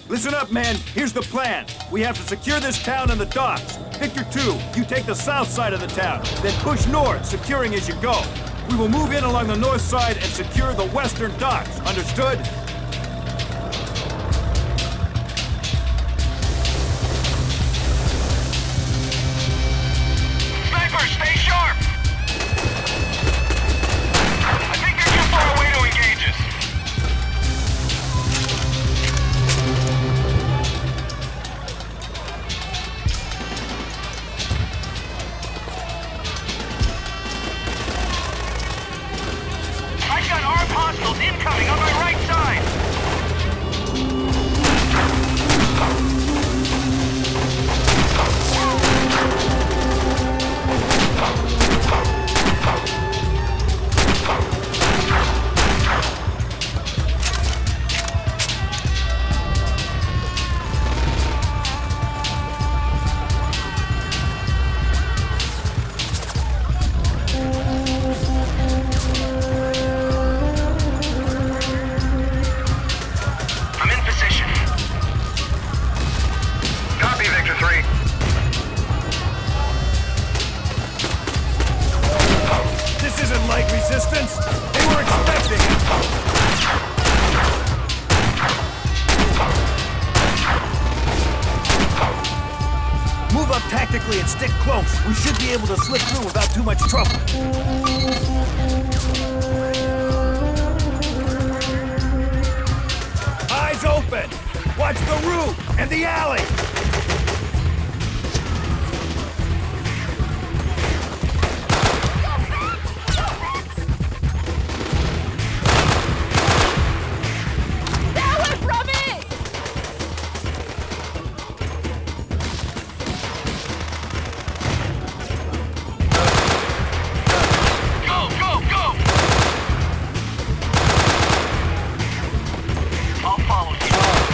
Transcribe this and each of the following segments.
Listen up, man. Here's the plan. We have to secure this town and the docks. Victor 2, you take the south side of the town, then push north, securing as you go. We will move in along the north side and secure the western docks. Understood? Sniper, stay sharp! I think they're too far away to engage us. I've got armed hostiles incoming on my right side! I'm in position. Copy, Victor 3. This isn't light resistance. They were expecting it. Move up tactically and stick close. We should be able to slip through without too much trouble. Eyes open! Watch the roof and the alley! Stay away from me! Go, go, go! I'll follow you.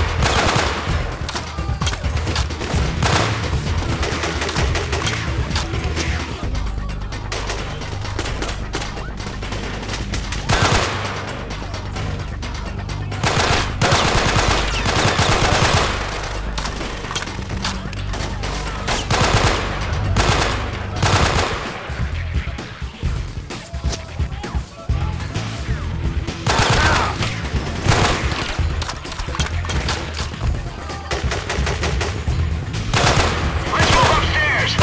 Let's move upstairs!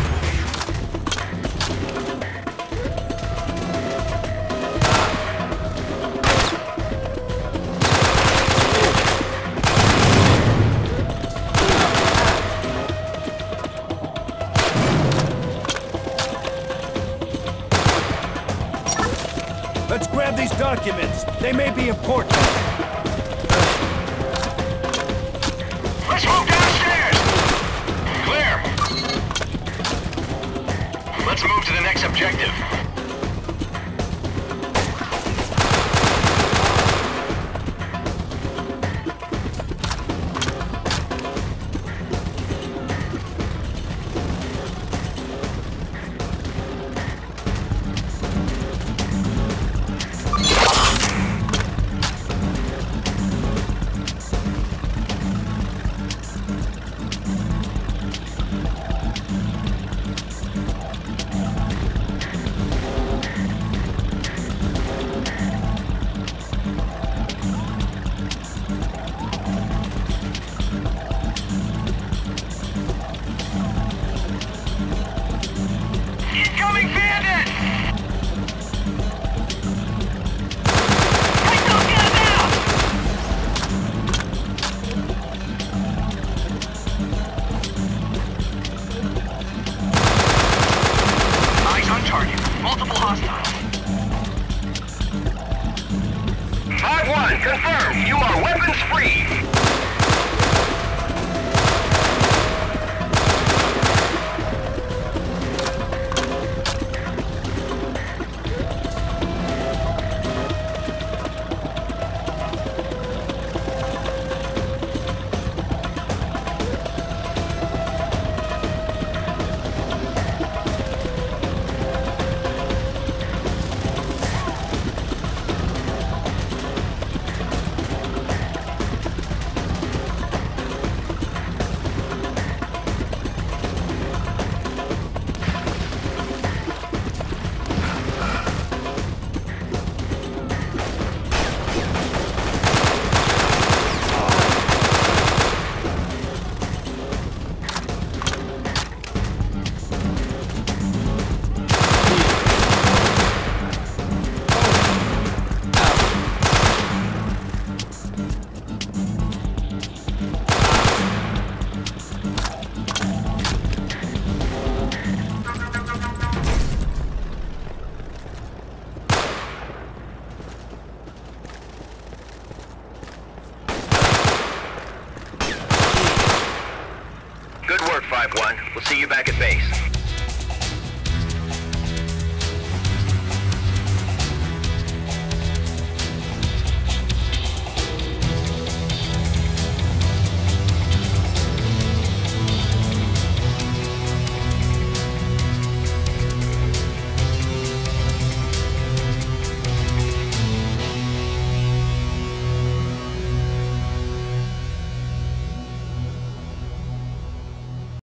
Let's grab these documents. They may be important. Let's move downstairs! Clear! Let's move to the next objective. 5-1. We'll see you back at base.